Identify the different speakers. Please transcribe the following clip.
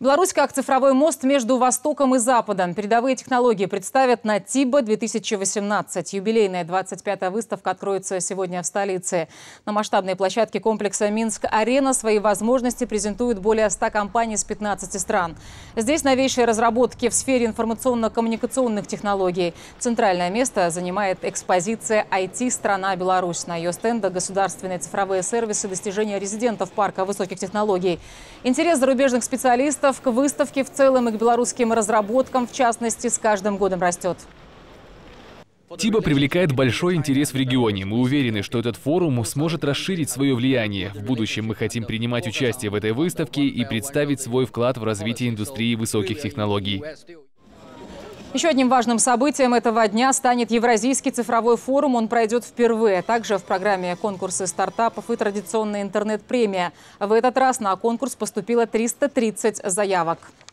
Speaker 1: Беларусь как цифровой мост между Востоком и Западом. Передовые технологии представят на ТИБА-2018. Юбилейная 25-я выставка откроется сегодня в столице. На масштабной площадке комплекса «Минск-Арена» свои возможности презентуют более 100 компаний с 15 стран. Здесь новейшие разработки в сфере информационно-коммуникационных технологий. Центральное место занимает экспозиция «IT-страна Беларусь». На ее стендах государственные цифровые сервисы достижения резидентов парка высоких технологий. Интерес зарубежных специалистов к выставке в целом и к белорусским разработкам, в частности, с каждым годом растет.
Speaker 2: ТИБА привлекает большой интерес в регионе. Мы уверены, что этот форум сможет расширить свое влияние. В будущем мы хотим принимать участие в этой выставке и представить свой вклад в развитие индустрии высоких технологий.
Speaker 1: Еще одним важным событием этого дня станет Евразийский цифровой форум. Он пройдет впервые. Также в программе конкурсы стартапов и традиционная интернет-премия. В этот раз на конкурс поступило 330 заявок.